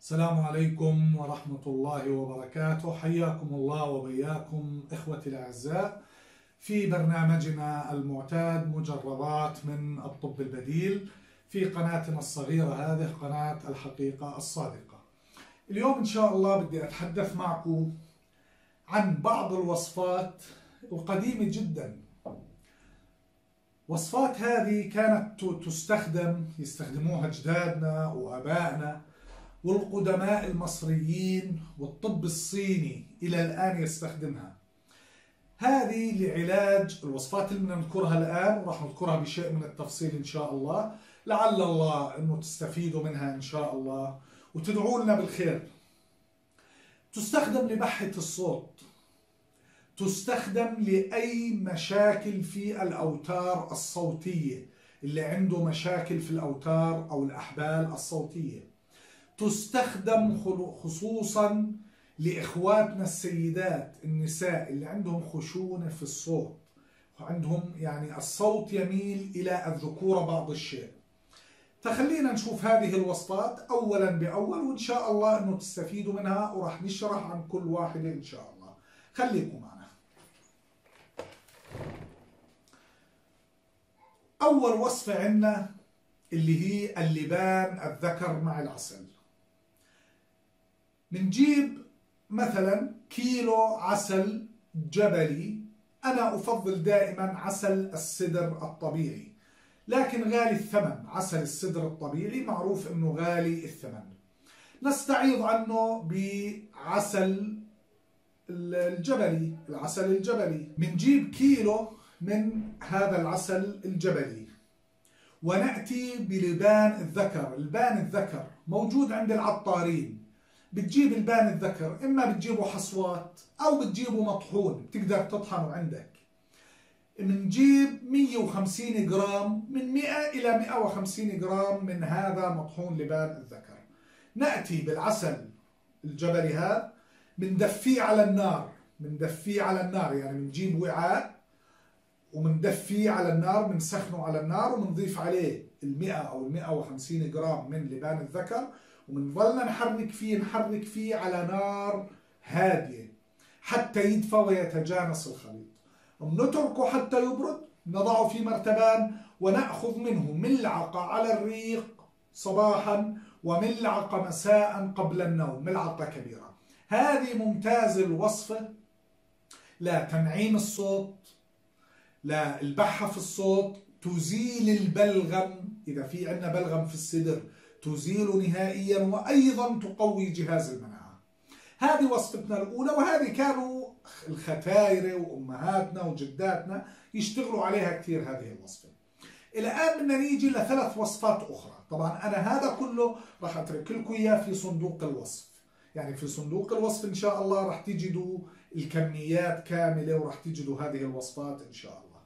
السلام عليكم ورحمة الله وبركاته. حياكم الله وبياكم إخوتي الأعزاء في برنامجنا المعتاد مجربات من الطب البديل في قناتنا الصغيرة هذه قناة الحقيقة الصادقة. اليوم إن شاء الله بدي أتحدث معكم عن بعض الوصفات القديمة جدا. وصفات هذه كانت يستخدموها أجدادنا وآبائنا والقدماء المصريين، والطب الصيني إلى الآن يستخدمها. هذه لعلاج الوصفات اللي بنذكرها الآن، وراح نذكرها بشيء من التفصيل إن شاء الله، لعل الله أنه تستفيدوا منها إن شاء الله وتدعوا لنا بالخير. تستخدم لبحة الصوت، تستخدم لأي مشاكل في الأوتار الصوتية، اللي عنده مشاكل في الأوتار أو الأحبال الصوتية. تستخدم خصوصا لإخواتنا السيدات النساء اللي عندهم خشونة في الصوت، وعندهم يعني الصوت يميل إلى الذكورة بعض الشيء. فخلينا نشوف هذه الوصفات أولا بأول، وإن شاء الله أنه تستفيدوا منها، وراح نشرح عن كل واحدة إن شاء الله. خليكم معنا. أول وصفة عندنا اللي هي اللبان الذكر مع العسل. بنجيب مثلا كيلو عسل جبلي، أنا أفضل دائما عسل السدر الطبيعي، لكن غالي الثمن. عسل السدر الطبيعي معروف أنه غالي الثمن. نستعيض عنه بعسل الجبلي، العسل الجبلي. بنجيب كيلو من هذا العسل الجبلي ونأتي بلبان الذكر. البان الذكر موجود عند العطارين. بتجيب البان الذكر، إما بتجيبه حصوات أو بتجيبه مطحون، بتقدر تطحنه عندك. بنجيب 150 جرام، من 100 إلى 150 جرام من هذا مطحون لبان الذكر. نأتي بالعسل الجبلي هذا، بندفيه على النار. يعني بنجيب وعاء ومندفيه على النار، بنسخنه على النار، وبنضيف عليه 100 أو 150 جرام من لبان الذكر، وبنظلنا نحرك فيه على نار هادية حتى يدفى ويتجانس الخليط. بنتركه حتى يبرد، نضعه في مرتبان، ونأخذ منه ملعقة على الريق صباحا وملعقة مساء قبل النوم، ملعقة كبيرة. هذه ممتازة الوصفة لتنعيم الصوت، للبحة في الصوت، تزيل البلغم. إذا في عندنا بلغم في الصدر تزيله نهائيا، وأيضا تقوي جهاز المناعة. هذه وصفتنا الأولى، وهذه كانوا الختايرة وأمهاتنا وجداتنا يشتغلوا عليها كثير هذه الوصفة. الآن بدنا نيجي لثلاث وصفات أخرى. طبعا أنا هذا كله راح أترك لكم إياه في صندوق الوصف، يعني في صندوق الوصف إن شاء الله راح تجدوا الكميات كاملة، وراح تجدوا هذه الوصفات إن شاء الله.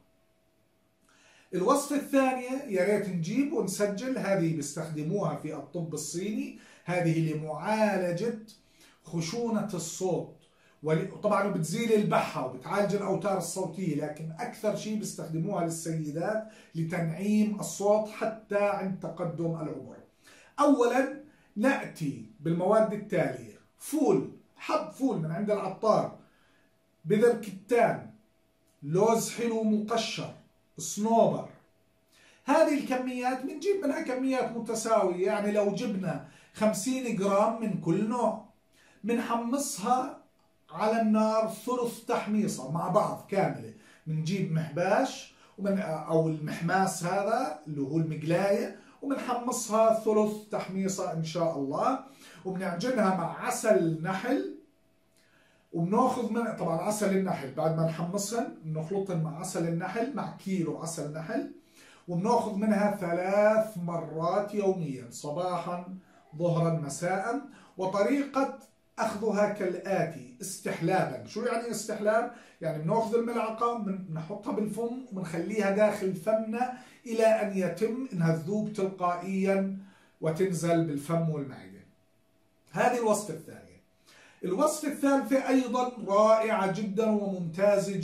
الوصفة الثانية يا ريت نجيب ونسجل، هذه بيستخدموها في الطب الصيني، هذه لمعالجة خشونة الصوت، وطبعا بتزيل البحة وبتعالج الأوتار الصوتية، لكن أكثر شيء بيستخدموها للسيدات لتنعيم الصوت حتى عند تقدم العمر. أولا نأتي بالمواد التالية: حب فول من عند العطار، بذر كتان، لوز حلو مقشر، صنوبر. هذه الكميات بنجيب منها كميات متساوية، يعني لو جبنا 50 جرام من كل نوع، بنحمصها على النار ثلث تحميصة مع بعض كاملة. بنجيب محباش أو المحماس هذا اللي هو المقلاية، وبنحمصها ثلث تحميصة إن شاء الله، وبنعجنها مع عسل نحل، وبناخذ من طبعا عسل النحل بعد ما نحمصهن بنخلطهن مع عسل النحل، مع كيلو عسل نحل، وبناخذ منها 3 مرات يوميا، صباحا ظهرا مساء. وطريقة أخذها كالآتي: استحلابا. شو يعني استحلاب؟ يعني بناخذ الملعقة بنحطها بالفم وبنخليها داخل فمنا إلى أن يتم إنها تذوب تلقائيا وتنزل بالفم والمعدة. هذه الوصفة الثانية. الوصفة الثالثة أيضا رائعة جدا وممتازة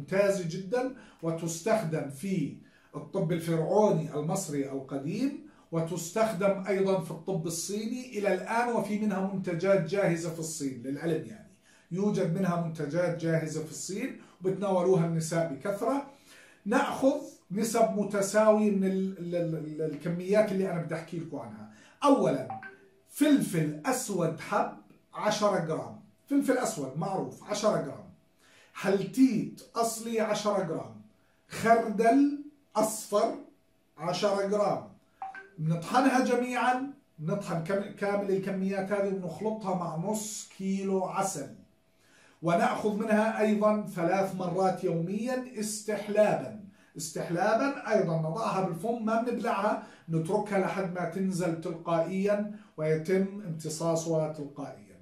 جدا، وتستخدم في الطب الفرعوني المصري القديم، وتستخدم أيضا في الطب الصيني إلى الآن، وفي منها منتجات جاهزة في الصين للعلم، يعني يوجد منها منتجات جاهزة في الصين وبتناولوها النساء بكثرة. نأخذ نسب متساوية من الكميات اللي أنا بدي أحكي لكم عنها. أولا فلفل أسود حب 10 جرام، فلفل أسود معروف 10 جرام، حلتيت أصلي 10 جرام، خردل أصفر 10 جرام. بنطحنها جميعا، نطحن كامل الكميات هذه ونخلطها مع نص كيلو عسل، ونأخذ منها أيضا 3 مرات يوميا استحلابا. استحلابا أيضا نضعها بالفم، ما بنبلعها، نتركها لحد ما تنزل تلقائيا ويتم امتصاصها تلقائيا.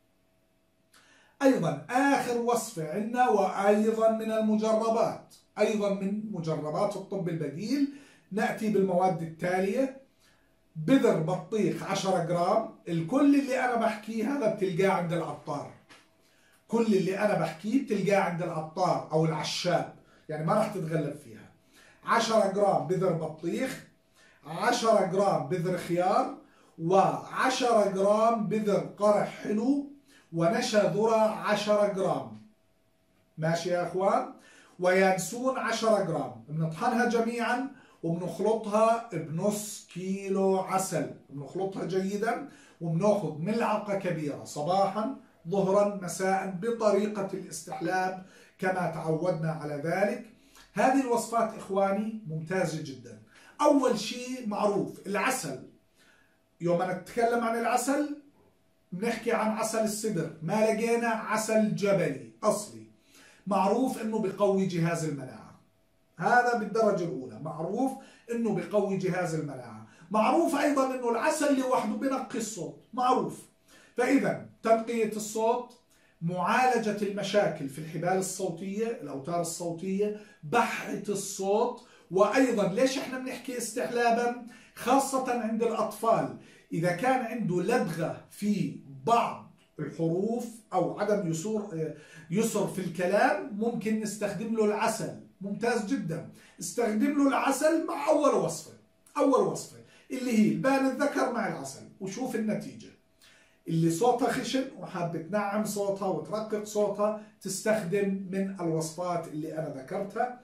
أيضا آخر وصفة عندنا وأيضا من المجربات، أيضا من مجربات الطب البديل، نأتي بالمواد التالية: بذر بطيخ 10 جرام. الكل اللي أنا بحكيه هذا بتلقاه عند العطار، كل اللي أنا بحكيه بتلقاه عند العطار أو العشاب، يعني ما راح تتغلب فيها. 10 جرام بذر بطيخ، 10 جرام بذر خيار، و10 جرام بذر قرع حلو، ونشا ذرة 10 جرام. ماشي يا أخوان؟ ويانسون 10 جرام. بنطحنها جميعا وبنخلطها بنص كيلو عسل، بنخلطها جيدا وبناخذ ملعقة كبيرة صباحا ظهرا مساء بطريقة الاستحلاب كما تعودنا على ذلك. هذه الوصفات إخواني ممتازة جدا. أول شيء معروف العسل، يوم نتكلم عن العسل بنحكي عن عسل السدر، ما لقينا عسل جبلي أصلي، معروف أنه بقوي جهاز المناعة، هذا بالدرجة الأولى، معروف أنه بقوي جهاز المناعة. معروف أيضا أنه العسل لوحده بنقي الصوت، معروف. فإذا تنقية الصوت، معالجة المشاكل في الحبال الصوتية، الأوتار الصوتية، بحة الصوت. وأيضا ليش احنا بنحكي استحلابا؟ خاصة عند الأطفال، إذا كان عنده لدغة في بعض الحروف أو عدم يسر في الكلام، ممكن نستخدم له العسل، ممتاز جدا. استخدم له العسل مع أول وصفة، أول وصفة اللي هي البان الذكر مع العسل، وشوف النتيجة. اللي صوتها خشن وحابة تنعم صوتها وترقق صوتها تستخدم من الوصفات اللي أنا ذكرتها.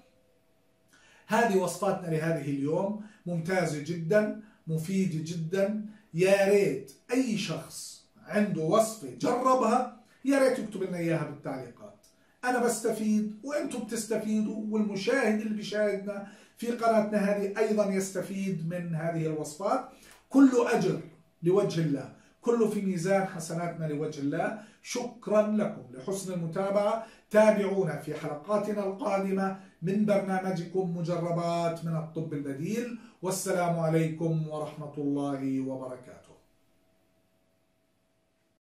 هذه وصفاتنا لهذه اليوم، ممتازة جدا، مفيدة جدا. يا ريت أي شخص عنده وصفة جربها يا ريت يكتب لنا إياها بالتعليقات. أنا بستفيد وأنتم بتستفيدوا، والمشاهد اللي بيشاهدنا في قناتنا هذه أيضا يستفيد من هذه الوصفات. كله أجر لوجه الله، كله في ميزان حسناتنا لوجه الله. شكرا لكم لحسن المتابعة. تابعونا في حلقاتنا القادمة من برنامجكم مجربات من الطب البديل، والسلام عليكم ورحمة الله وبركاته.